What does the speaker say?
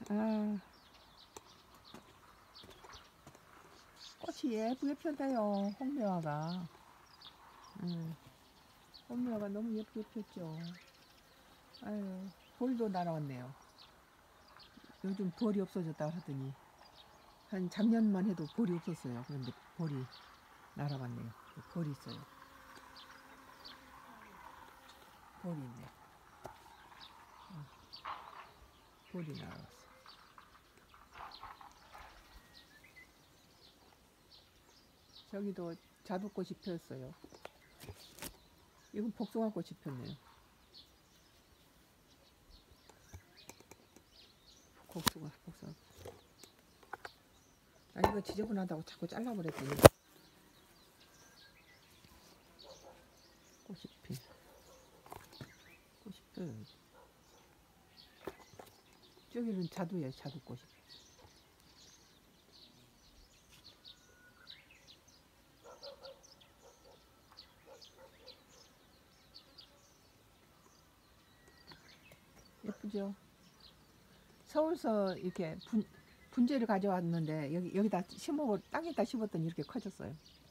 아, 꽃이 예쁘게 폈네요. 홍매화가. 홍매화가 너무 예쁘게 폈죠. 아유, 벌도 날아왔네요. 요즘 벌이 없어졌다 하더니 한 작년만 해도 벌이 없었어요. 그런데 벌이 날아왔네요. 벌이 있어요. 벌이 있네. 벌이 날아왔어. 저기도 자두꽃이 폈어요. 이건 복숭아꽃이 폈네요. 복숭아. 아, 이거 지저분하다고 자꾸 잘라버렸더니 꽃이 펴요. 저기는 자두예요. 자두꽃이. 예쁘죠? 서울서 이렇게 분재를 가져왔는데 여기다 땅에다 심었더니 이렇게 커졌어요.